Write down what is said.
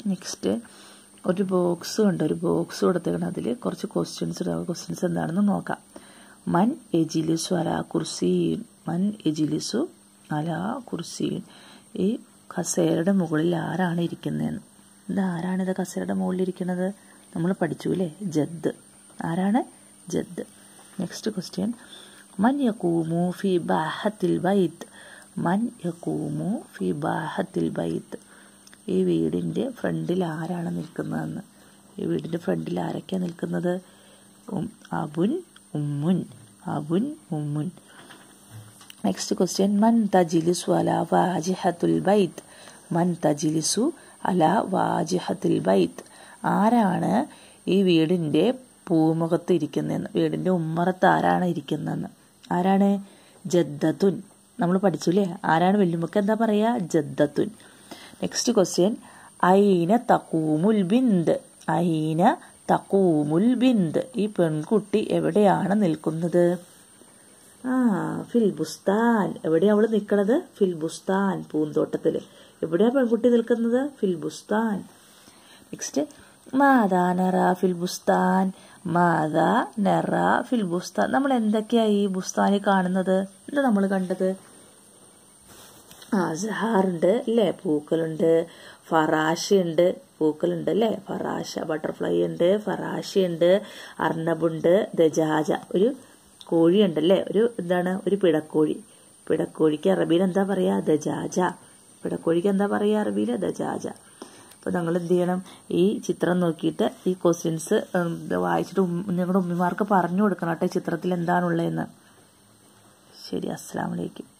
Next ഒരു box ഉണ്ട്, ഒരു ബോക്സ് കൊടുത്തേക്കണം. അതിൽ കുറച്ച് ക്വസ്റ്റ്യൻസ് ഉണ്ടാവും. ക്വസ്റ്റ്യൻസ് എന്താണെന്ന് നോക്കാം. മൻ എജിലിസു അലാ കുർസീൻ, മൻ എജിലിസു അലാ കുർസീൻ. ഈ കസേരയുടെ മുകളിൽ ആരാണ് ഇരിക്കുന്നതെന്ന്. ആരാണിത് കസേരയുടെ മുകളിൽ ഇരിക്കുന്നത്? നമ്മൾ പഠിച്ചു അല്ലേ, ജദ്. ആരാണ്? ജദ്. നെക്സ്റ്റ് ക്വസ്റ്റ്യൻ, മൻ യഖൂമു ഫി ബാഹത്തിൽ ബൈത്ത്, മൻ യഖൂമു ഫി ബാഹത്തിൽ ബൈത്ത്. ഈ വീടിൻ്റെ ഫ്രണ്ടിൽ ആരാണ് നിൽക്കുന്നതെന്ന്. ഈ വീടിൻ്റെ ഫ്രണ്ടിൽ ആരൊക്കെയാണ് നിൽക്കുന്നത്? അബുൻ ഉമ്മുൻ, അബുൻ ഉമ്മുൻ. നെക്സ്റ്റ് ക്വസ്റ്റ്യൻ, മൻ തജിലിസു അലാ വാജിഹത്തുൽ ബൈത്ത്, മൻ തജിലിസു അലാ വാജിഹത്തുൽ ബൈത്ത്. ആരാണ് ഈ വീടിൻ്റെ പൂമുഖത്ത് ഇരിക്കുന്നതെന്ന്. വീടിൻ്റെ ഉമ്മറത്ത് ആരാണ് ഇരിക്കുന്നതെന്ന്. ആരാണ്? ജദ്ദത്തുൻ. നമ്മൾ പഠിച്ചു അല്ലേ, ആരാണ് വല്യമ്മക്ക് എന്താ പറയുക? ജദ്ദത്തുൻ. നെക്സ്റ്റ് ക്വസ്റ്റ്യൻ, ഐന തഖൂമുൽ ബിന്ത്, ഐന തഖൂമുൽ ബിന്ത്. ഈ പെൺകുട്ടി എവിടെയാണ് നിൽക്കുന്നത്? ഫിൽ ബുസ്താൻ. എവിടെയാണ് അവൾ നിൽക്കുന്നത്? ഫിൽ ബുസ്താൻ, പൂന്തോട്ടത്തിൽ. എവിടെയാണ് പെൺകുട്ടി നിൽക്കുന്നത്? ഫിൽ ബുസ്താൻ. നെക്സ്റ്റ്, മാതാ നറ ഫിൽ ബുസ്താൻ, മാതാ നറ ഫിൽ ബുസ്താൻ. നമ്മൾ എന്തൊക്കെയാണ് ഈ ബുസ്താനിൽ കാണുന്നത്? എന്താ നമ്മൾ കണ്ടത്? സഹാറുണ്ട് അല്ലേ, പൂക്കളുണ്ട്. ഫറാശയുണ്ട്, പൂക്കളുണ്ട് അല്ലേ, ഫറാശ ബട്ടർഫ്ലൈ ഉണ്ട്, ഫറാശയുണ്ട്, അർണബുണ്ട്, ദജാജ ഒരു കോഴിയുണ്ടല്ലേ, ഒരു എന്താണ്, ഒരു പിടക്കോഴി. പിടക്കോഴിക്ക് അറബിയിൽ എന്താ പറയുക? ദജാജ. പിടക്കോഴിക്ക് എന്താ പറയുക അറബിയിൽ? ദജാജ. അപ്പോൾ നിങ്ങൾ എന്ത് ചെയ്യണം, ഈ ചിത്രം നോക്കിയിട്ട് ഈ ക്വസ്റ്റ്യൻസ് വായിച്ചിട്ട് നിങ്ങളുടെ ഉമ്മമാർക്ക് പറഞ്ഞു കൊടുക്കണം കേട്ടോ, ചിത്രത്തിൽ എന്താണുള്ളതെന്ന്. ശരി, അസ്സലാമു അലൈക്കും.